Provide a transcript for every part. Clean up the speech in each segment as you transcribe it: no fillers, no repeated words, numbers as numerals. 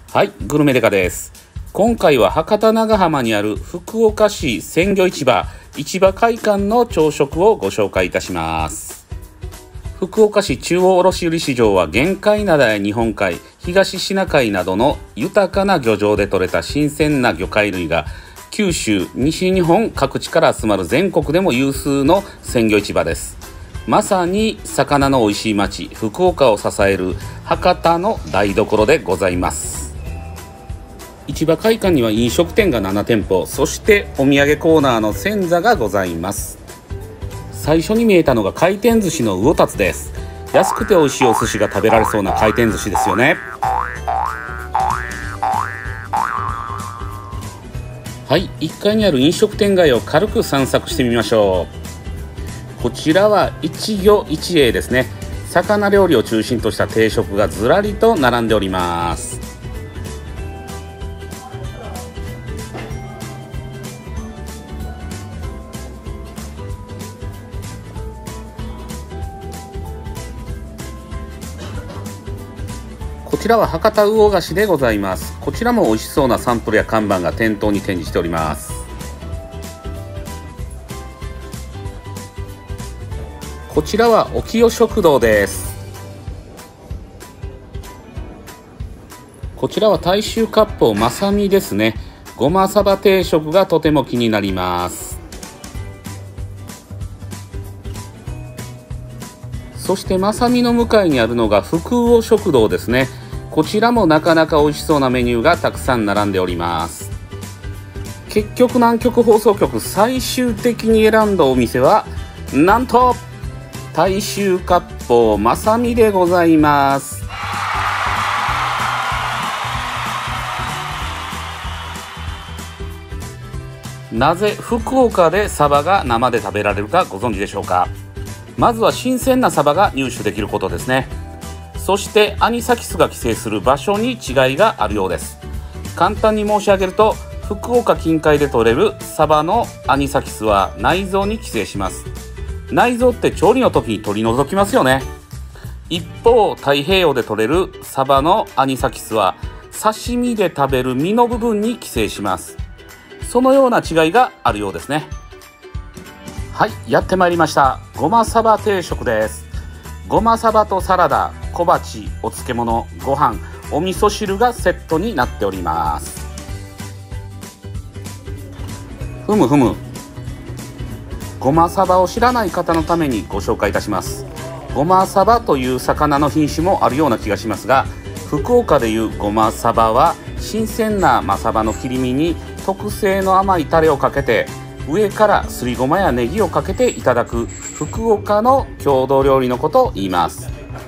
はい、グルメデカです。今回は博多長浜にある福岡市鮮魚市場会館の朝食をご紹介いたします。福岡市中央卸売市場は玄界灘や日本海、東シナ海などの豊かな漁場で採れた新鮮な魚介類が九州、西日本各地から集まる全国でも有数の鮮魚市場です。まさに魚の美味しい町福岡を支える博多の台所でございます。市場会館には飲食店が7店舗、そしてお土産コーナーの鮮座がございます。最初に見えたのが回転寿司の魚達です。安くて美味しいお寿司が食べられそうな回転寿司ですよね。はい、1階にある飲食店街を軽く散策してみましょう。こちらは一魚一会ですね。魚料理を中心とした定食がずらりと並んでおります。こちらは博多魚菓子でございます。こちらも美味しそうなサンプルや看板が店頭に展示しております。こちらは沖代食堂です。こちらは大衆割烹まさみですね。ごまさば定食がとても気になります。そしてまさみの向かいにあるのが福魚食堂ですね。こちらもなかなか美味しそうなメニューがたくさん並んでおります。結局南極放送局最終的に選んだお店はなんと大衆割烹まさみでございます。なぜ福岡でサバが生で食べられるかご存知でしょうか。まずは新鮮なサバが入手できることですね。そしてアニサキスが寄生する場所に違いがあるようです。簡単に申し上げると、福岡近海で採れるサバのアニサキスは内臓に寄生します。内臓って調理の時に取り除きますよね。一方、太平洋で採れるサバのアニサキスは刺身で食べる身の部分に寄生します。そのような違いがあるようですね。はい、やってまいりました。ごまさば定食です。ごまさばとサラダ、小鉢、お漬物、ご飯、お味噌汁がセットになっております。ふむふむ。ごまさばを知らない方のためにご紹介いたします。ごまさばという魚の品種もあるような気がしますが、福岡でいうごまさばは新鮮なマサバの切り身に特製の甘いタレをかけて、上からすりごまやネギをかけていただく福岡の郷土料理のことを言います。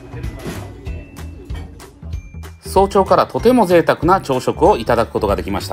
早朝からとても贅沢な朝食をいただくことができました。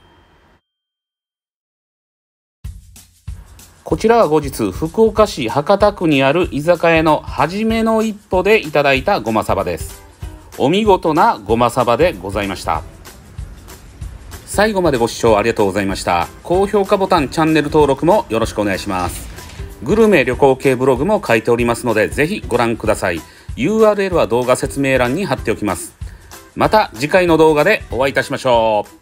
こちらは後日福岡市博多区にある居酒屋のはじめの一歩でいただいたごまさばです。お見事なごまさばでございました。最後までご視聴ありがとうございました。高評価ボタン、チャンネル登録もよろしくお願いします。グルメ旅行系ブログも書いておりますので、ぜひご覧ください。URL は動画説明欄に貼っておきます。また次回の動画でお会いいたしましょう。